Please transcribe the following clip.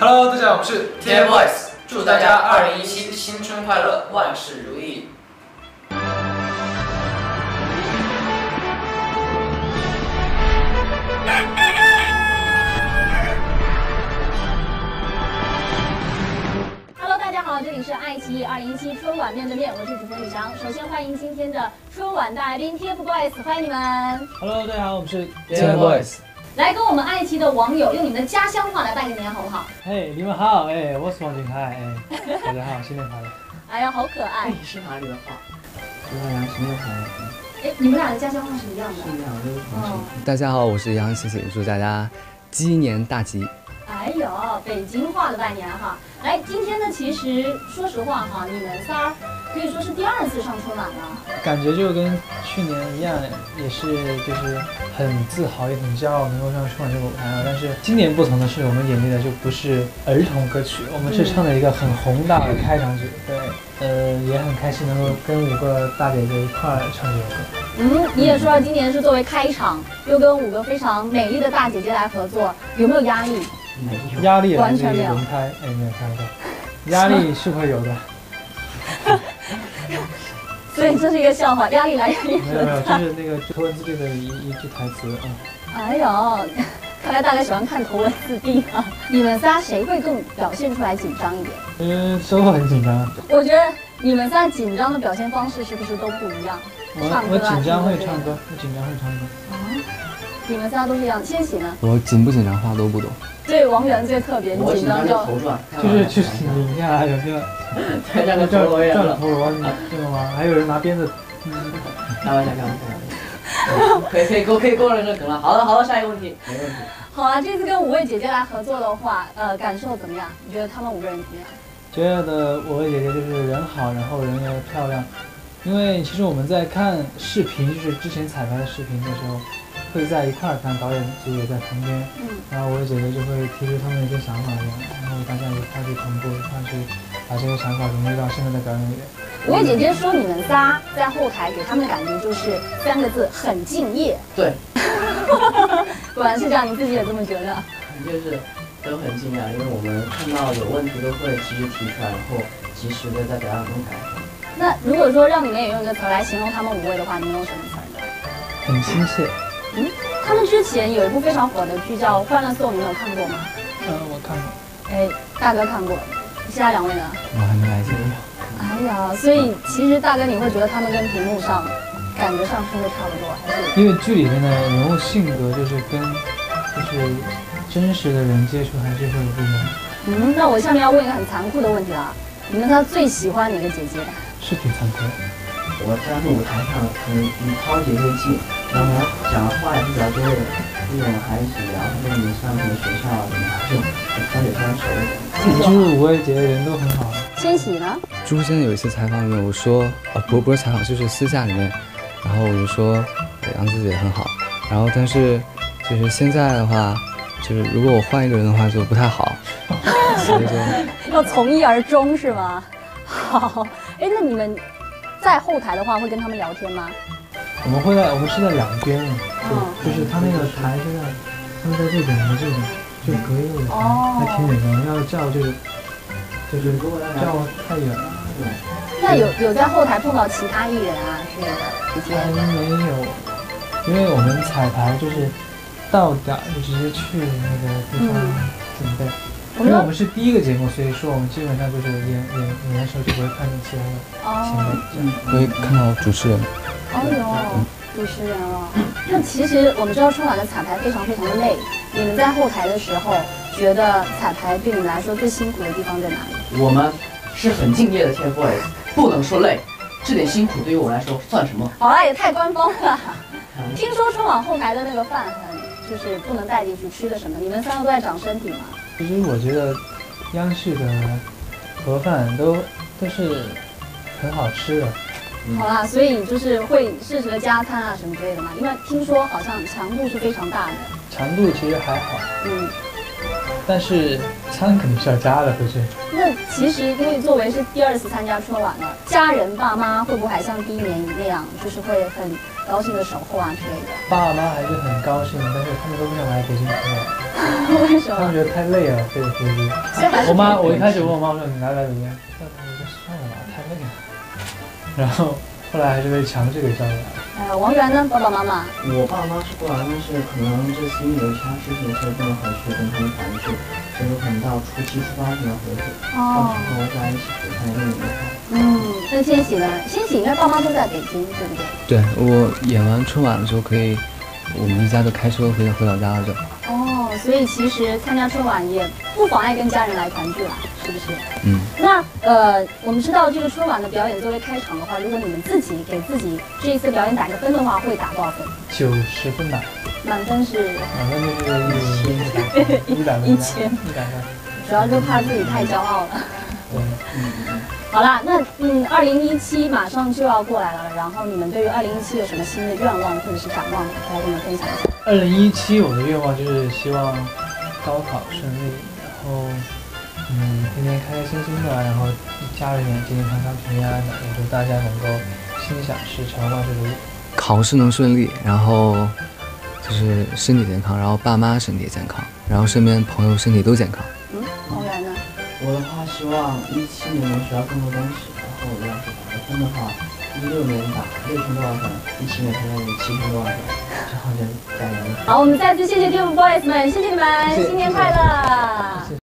Hello， 大家好，我们是 TFBOYS， 祝大家2017新春快乐，万事如意。 Hello， 大家好，这里是爱奇艺2017春晚面对面，我是主持人李翔。首先欢迎今天的春晚大来宾 TFBOYS， 欢迎你们。 Hello， 大家好，我们是 TFBOYS。 来跟我们爱奇艺的网友用你们的家乡话来拜个年，好不好？ 你们好，我是王俊凯，大家好，新年快乐。 哎呀，好可爱。 是哪里的话？祝大家新年快乐。 你们俩的家乡话是一样的。 是一样的。 大家好，我是杨欣欣，祝大家鸡年大吉。 哎呦，北京话的拜年哈！来，今天呢，其实说实话哈，你们仨可以说是第2次上春晚了。 感觉就跟去年一样，也是就是很自豪，也很骄傲能够上春晚这个舞台啊。但是今年不同的是，我们演绎的就不是儿童歌曲，我们是唱了一个很宏大的开场曲。对，也很开心能够跟5个大姐姐一块儿唱这首歌。 你也说了，今年是作为开场，又跟5个非常美丽的大姐姐来合作，有没有压力？ 没有， 压力来自于完全没有轮胎，没有开玩笑，压力是会有的。 所以这是一个笑话，压力来源于没有，这是那个头文字 D 的一句台词啊。 哎呦，看来大家喜欢看头文字 D 啊。你们仨谁会更表现出来紧张一点？ 都很紧张。 我觉得你们仨紧张的表现方式是不是都不一样？ 我紧张会唱歌， 你们仨都是一样。千玺呢？ 我紧不紧张话都不懂。 对，王源最特别， 我紧张就头转， 就是去拧一下，有没有？ 对，这个陀螺也了。 陀螺，这个吗？还有人拿鞭子。 开玩笑。可以过了这梗了。好的，下一个问题，没问题。 好啊，这次跟5位姐姐来合作的话，感受怎么样？你觉得她们5个人怎么样？ 觉得5位姐姐就是人好，然后人也漂亮。因为其实我们在看视频，就是之前彩排的视频的时候，会在一块儿看，导演组也在旁边。然后5位姐姐就会提出他们的一些想法一样，然后大家一块去同步，一块去把这些想法融入到现在的表演里面。 5位姐姐说你们仨在后台给他们的感觉就是3个字：很敬业。 对， 果然是这样，你自己也这么觉得？ 就是都很惊讶，因为我们看到有问题都会及时提出来，然后及时的在表演中改正。 那如果说让你们也用一个词来形容他们5位的话，你们用什么词呢？ 很亲切。 他们之前有一部非常火的剧叫《欢乐颂》，你们有看过吗？ 我看过。 大哥看过，其他2位呢？ 我还没来见过。 哎呀，所以其实大哥你会觉得他们跟屏幕上感觉上是不是差不多？还是因为剧里面的人物性格就是跟真实的人接触还是会有不一样。 那我下面要问一个很残酷的问题了，你们仨最喜欢哪个姐姐？ 是挺残酷的。 我在舞台上与涛姐接近，然后讲话也比较多的那种孩子，然后跟你上学校什么，就涛姐非常熟一点。 就是5位姐姐人都很好。 千玺呢？ 朱先生有一次采访里面，我说不是采访，就是私下里面，然后我就说杨子姐很好，然后但是就是现在的话，就是如果我换一个人的话就不太好，所以就要从一而终是吗？好，那你们在后台的话会跟他们聊天吗？ 我们是在两边了，就是他那个台现在他们在这边，我们这边就隔一个舞台，还挺远的，要叫就是叫太远了。 那有在后台碰到其他艺人啊之类的？ 还没有，因为我们彩排就是到点就直接去那个地方准备。因为我们是第1个节目，所以说我们基本上就是演的时候就不会看见其他的前辈， 会看到主持人。 主持人哦。那其实我们知道春晚的彩排非常非常的累，你们在后台的时候，觉得彩排对你们来说最辛苦的地方在哪里？ 我们是很敬业的 TFBOYS， 不能说累，这点辛苦对于我来说算什么？ 好啦，也太官方了。听说春晚后台的那个饭就是不能带进去吃的什么？你们3个都在长身体吗？ 其实我觉得央视的盒饭都是很好吃的。 好啦，所以就是会适时的加餐啊什么之类的嘛，因为听说好像强度是非常大的。 强度其实还好，但是餐肯定是要加的，回去。 那其实因为作为是第2次参加春晚了，家人爸妈会不会还像第1年那样，就是会很高兴的守候啊之类的？ 爸妈还是很高兴，但是他们都不想来北京春晚。 为什么？ 他们觉得太累了，飞着飞机。我一开始问我妈说你来不来北京？她说算了吧，太累了。然后后来还是被强制给招过来。 王源呢？爸爸妈妈？ 我爸妈是过来，但是可能这次因为有其他事情，所以不能回去跟他们团聚，所以有可能到初7、初8才能回去，到时候在一起陪他1年的话。 那千玺呢？千玺应该爸妈都在北京，对不对？ 对，我演完春晚的时候可以，我们一家都开车回老家了就。 所以其实参加春晚也不妨碍跟家人来团聚了，是不是？那我们知道这个春晚的表演作为开场的话，如果你们自己给自己这一次表演打个分的话，会打多少分 ？90分吧。 满分是？ 满分就是100分。100分。 主要就怕自己太骄傲了。好啦，那2017马上就要过来了，然后你们对于2017有什么新的愿望或者是展望，来跟我们分享一下。 2017我的愿望就是希望高考顺利，然后天天开开心心的，然后家人也健健康康、平平安安的，也祝大家能够心想事成、万事如意。 考试能顺利，然后就是身体健康，然后爸妈身体健康，然后身边朋友身体都健康。 王源呢？ 我的话希望17年能学到更多东西，然后要是打个分的话，16年打6000多万分，17年才有7000多万分，之后就加油。 好，我们再次谢谢TFBOYS们，谢谢你们，新年快乐！